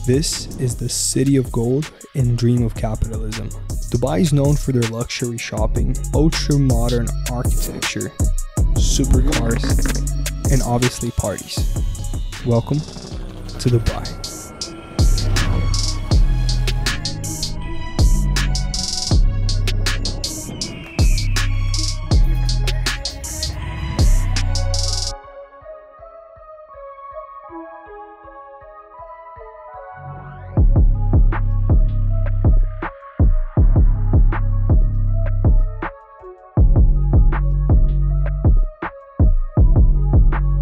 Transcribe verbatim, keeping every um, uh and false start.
This is the city of gold and dream of capitalism. Dubai is known for their luxury shopping, ultra-modern architecture, supercars, and obviously parties. Welcome to Dubai.